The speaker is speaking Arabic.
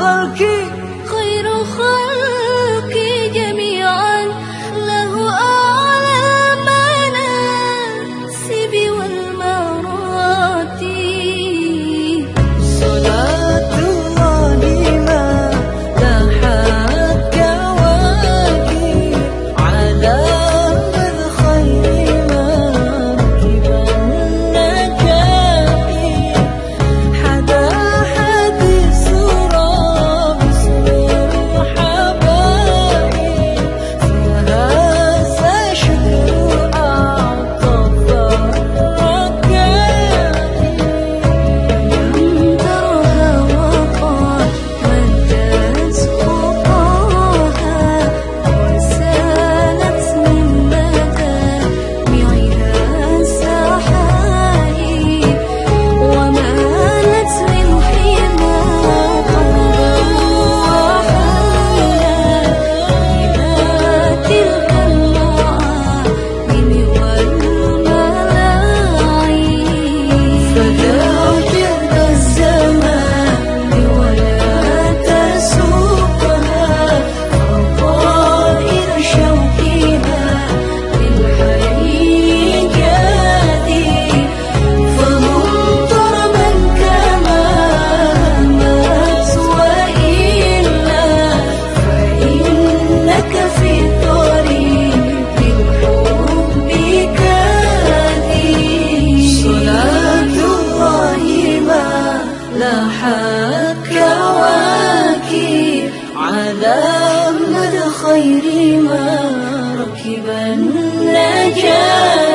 الخلق خير الخلق جميعا له أعلى المناسب والمراتب. صلاة الله ما لاحت كواكب على من خير مركب النجاة. حدا حديث رابس الحبايب فهذا شكر أعطف الركائب. لم ترها وقال مدت خطاها وسالت من مدامعها سحائب ومالت من حمى قلبا وحالا إلى تلك المعالم والملاعب. فذاكر الزمان ولا تسوقها فطائر شوقها للحي جادي. فمضطربا كما همت وإلا فإنك في طريق الحب كادي. صلاة الله ما لاحت كواكب على مدى خير ما ركب النجاة.